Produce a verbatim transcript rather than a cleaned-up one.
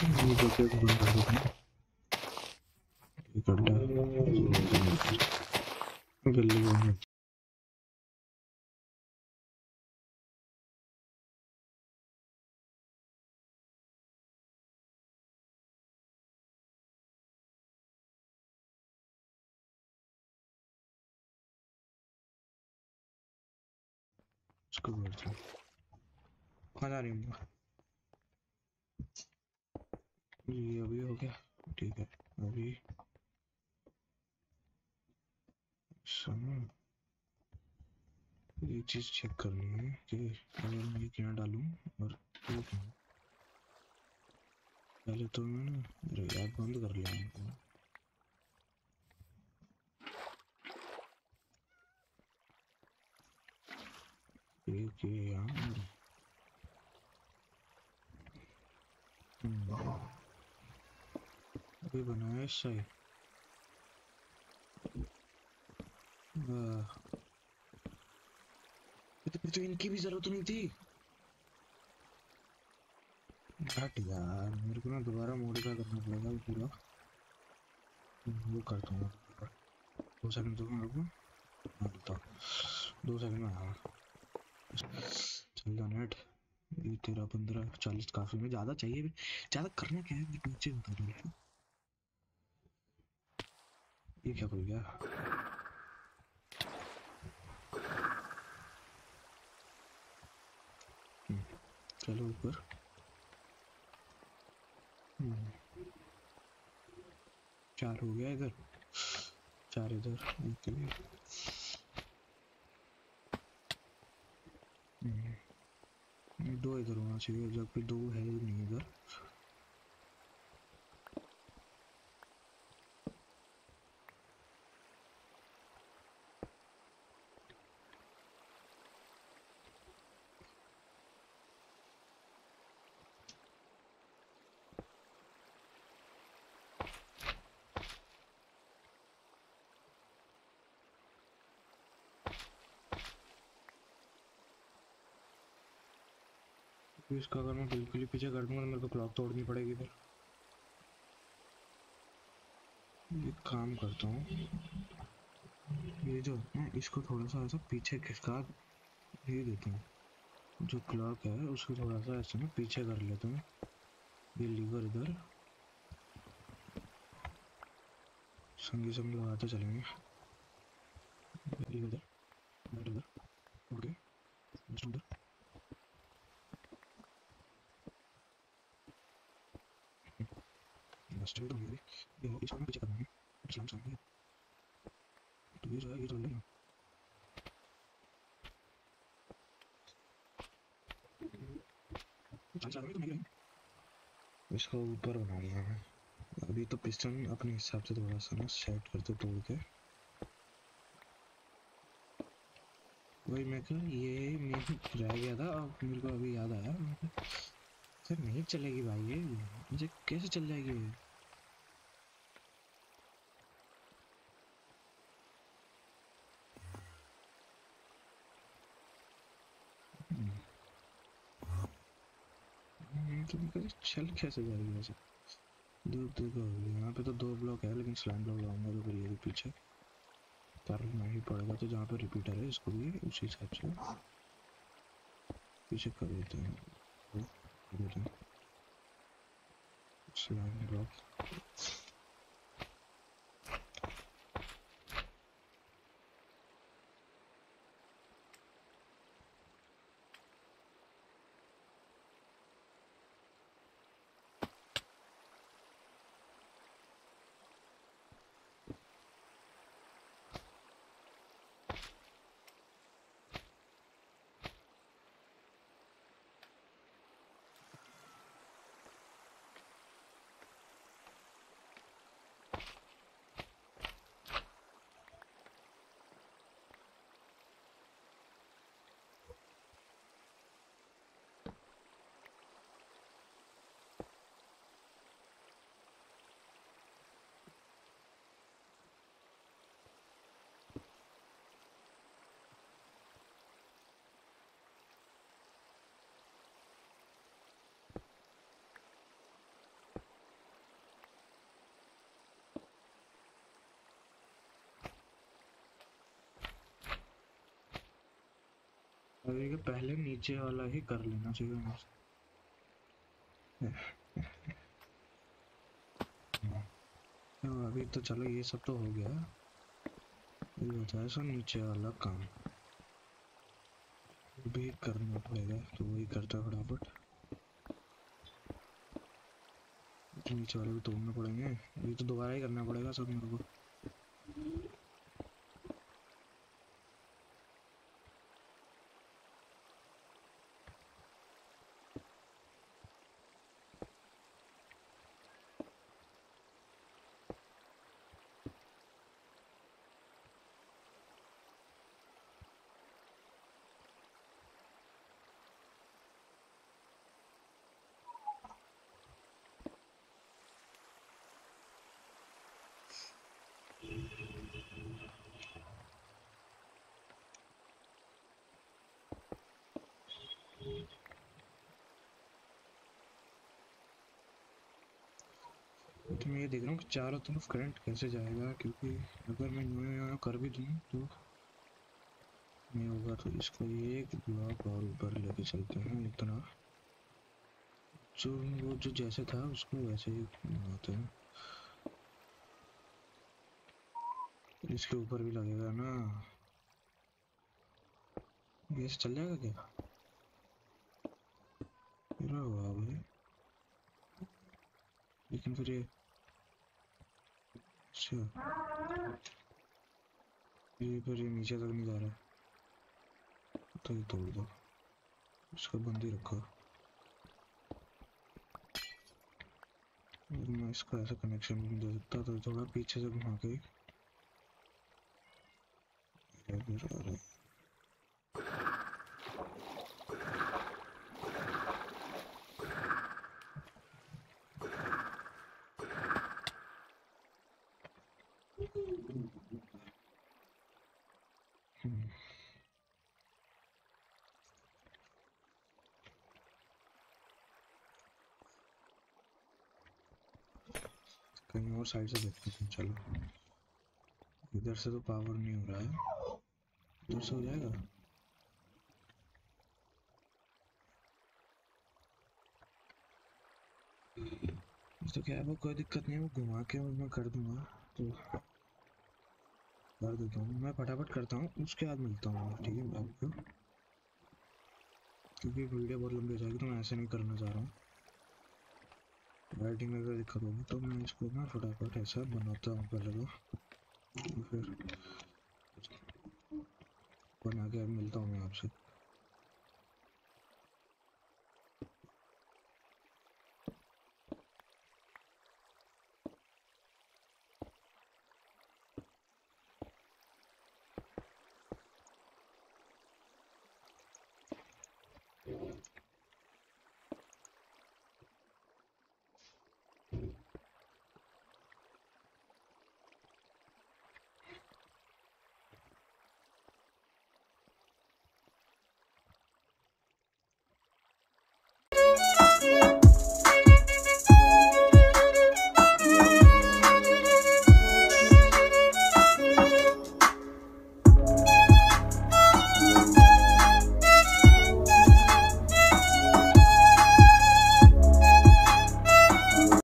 ये बके को बंद कर देते हैं। ये गड्ढा बिल्ली बंद उसको बोलते हैं। कहाँ जा रही हूँ? ये अभी हो गया। ठीक है अभी सुनो, एक चीज चेक करनी है कि अगर मैं ये क्या डालूं और ये क्या। पहले तो मैं ना, अरे यार बंद कर लिया मैंने। ये ये यार अभी बनाया सही। तो, तो इनकी भी जरूरत नहीं थी। हट यार, मेरे को ना दोबारा मॉडिफाई करना पड़ेगा पूरा। वो करता हूँ दो सेकंड दो मेरे को। हाँ तो दो सेकंड में आया। चल जा नेट। ये तेरह पंद्रह चालीस काफी में ज्यादा चाहिए। ज्यादा करना क्या है नीचे बता दो। ये क्या हो गया? चलो ऊपर। चार हो गया इधर, चार इधर के लिए। दो इधर होना चाहिए जबकि दो है ही नहीं इधर। इसका अगर मैं बिल्कुल ही पीछे कर दूंगा तो मेरे को क्लॉक तोड़नी पड़ेगी फिर। एक काम करता हूँ, ये जो है इसको थोड़ा सा ऐसा पीछे खिसका दे देता हूँ। जो क्लॉक है उसको थोड़ा सा ऐसे ना पीछे कर लेता हूँ। ये लीवर इधर संगी संग लगाते चलेंगे। लीवर इधर, बैट इधर, ओके जस्ट उधर। बस चल तो ये ये हो इसको ना पीछे करना है। इस्लाम सामने तो ये जो है ये तो लेना। चल चल तो नहीं इसको ऊपर बनाना है। अभी तो पिस्टन अपने हिसाब से थोड़ा सा ना सेट करते तोड़ के। वही मैं कहा ये मेरे रह गया था, अब मेरे को अभी याद आया। सर नहीं चलेगी भाई ये, मुझे कैसे चल जाएगी ये? तो मैं कहा चल कैसे जाएगी वैसे। दूर दूर का हो गया। यहाँ पे तो दो ब्लॉक है लेकिन स्लैम ब्लॉक लाऊंगा तो फिर ये भी पीछे करना ही पड़ेगा। तो जहाँ पे रिपीटर है इसको भी उसी हिसाब से पीछे कर देते हैं। स्लैम ब्लॉक अभी के पहले नीचे वाला ही कर लेना चाहिए मुझे। तो अभी तो चलो ये सब तो हो गया, ये बताया सो नीचे वाला काम भी करना पड़ेगा, तो वही करता फटाफट। नीचे वाले भी तोड़ने पड़ेंगे, ये तो दोबारा ही करना पड़ेगा सब मेरे को। तो मैं ये देख रहा हूँ कि चारों तरफ करंट कैसे जाएगा, क्योंकि अगर मैं यूं यूं कर भी दूँ तो नहीं होगा। तो इसको एक ब्लॉक और ऊपर लेके चलते हैं, इतना जो वो जो जैसे था उसको वैसे ही बनाते हैं। इसके ऊपर भी लगेगा ना, ये से चल जाएगा क्या? अरे वाह भाई, लेकिन फिर ये अच्छा, ये फिर ये नीचे तक नहीं जा रहा, तो ये तोड़ दो, इसको बंद ही रखो। मैं इसका ऐसा कनेक्शन भी नहीं दे सकता, तो थोड़ा पीछे से घुमा के फिर आ रहा। कहीं और साइड से देखते हैं, चलो। इधर से तो पावर नहीं हो रहा है, इधर से हो जाएगा। तो क्या है, वो कोई दिक्कत नहीं है, वो घुमा के मैं कर दूंगा, तो कर देता हूँ। मैं फटाफट करता हूँ, उसके बाद मिलता हूँ, ठीक है आपको, क्योंकि वीडियो बहुत लंबी हो जाएगी, तो मैं ऐसे नहीं करना चाह रहा हूँ। राइटिंग में अगर दिक्कत होगी तो मैं इसको ना फटाफट ऐसा बनाता हूँ पहले, तो फिर बना के मिलता हूँ मैं आपसे।